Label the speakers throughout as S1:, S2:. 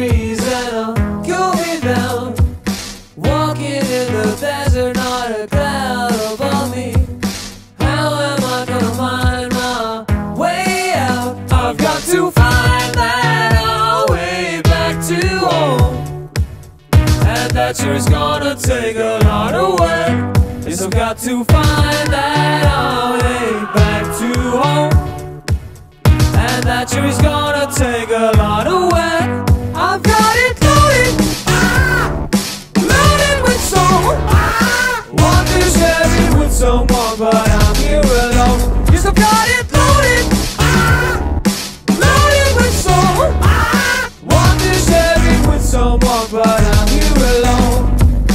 S1: breeze that'll cool me down. Walking in the desert, not a cloud above me. How am I gonna find my way out? I've got to find that way back to home, and that sure is gonna take a lot of work. Yes, I've got to find that way back to home, and that sure is gonna take a lot of work. I've got it loaded, loaded with soul. Want to share it with someone, but I'm here alone. Yes, I've got it loaded, loaded with soul. Want to share it with someone, but I'm here alone.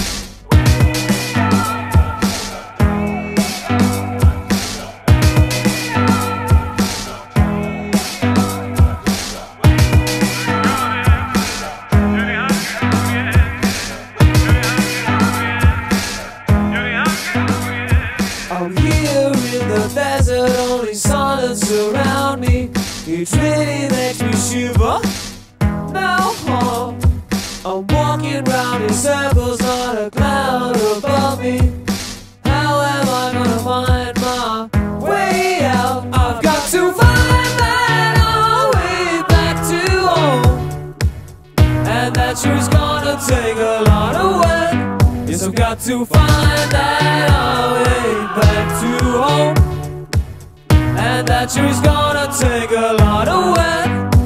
S1: I'm here in the desert, only silence around me. It really makes me shiver. Now I'm walking round in circles, not a cloud above me. How am I gonna find my way out? I've got to find that way back to home, and that sure is gonna take a lot of work. Yes, I've got to find that way back to home, and that sure is gonna take a lot of work.